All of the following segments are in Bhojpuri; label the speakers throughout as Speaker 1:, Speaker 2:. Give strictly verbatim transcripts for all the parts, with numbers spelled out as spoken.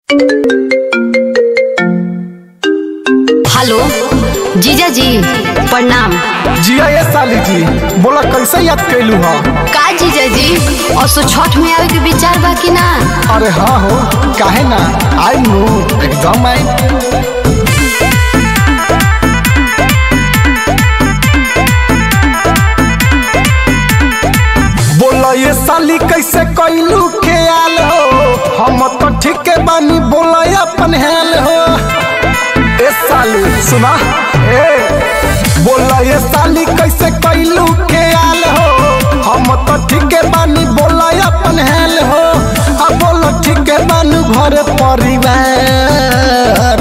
Speaker 1: हेलो जीजा जी प्रणाम।
Speaker 2: जिया ये साली जी बोला कैसे याद कैलू हा?
Speaker 1: का जीजा जी और सो छठ में आवे के विचार बा कि ना?
Speaker 2: अरे हाँ हो काहे ना आई नो एकदम आई। बोला ये साली कैसे कैलू ख्याल हो? हम तो ठीक बानी बोला अपन हाल हो। ए साली सुना ए बोला ये साली कैसे कैलू ख्याल हो? हम तो ठीक बानी बोला अपन हाल हो। अब बोलो ठीक बानी घर परिवार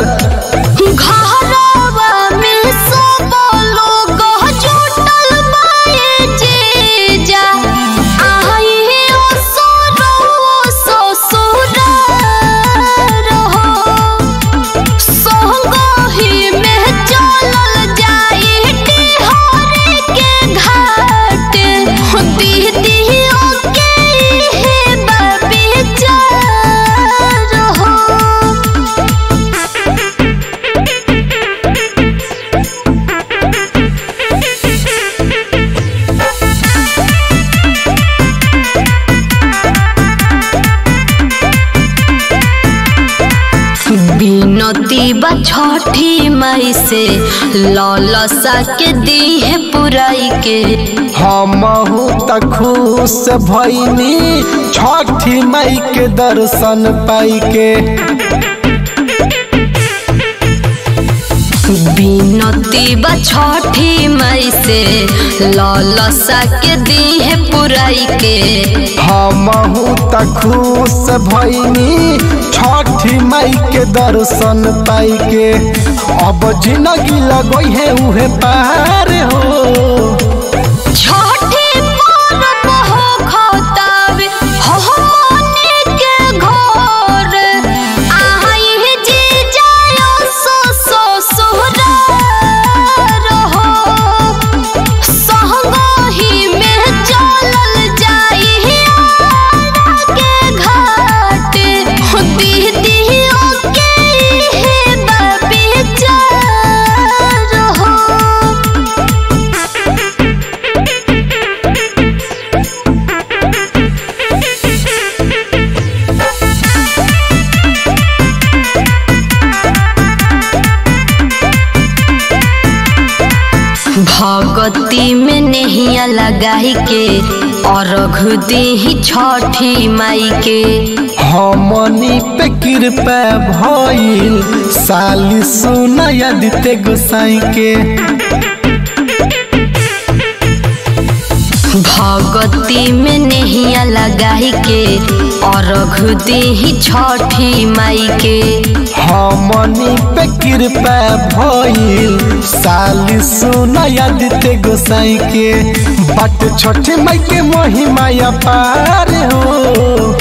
Speaker 1: बिनती बा छठी मई से लौलसा के दी है पुराई के।
Speaker 2: हम त खुश भईनी छठी मई के दर्शन पाई के।
Speaker 1: बिनती बा छठी मई से लौलसा के दी है पुराई के।
Speaker 2: हम त खुश भईनी छठी मई के दर्शन पाई के। अब जिंदगी लगई है उहे पार हो।
Speaker 1: भगती में नहिया लगाई के और रघुदी ही छठी माई के।
Speaker 2: हमनी पे कृपा भइल साली सुना यदिते गोसाई के।
Speaker 1: भगती में नहिया लगाई के और रघुदी ही छठी माई के।
Speaker 2: हमनी पे कृपा भइल साली सुना यदिते गोसाई के। बट छठी माई के महिमा अपार हो।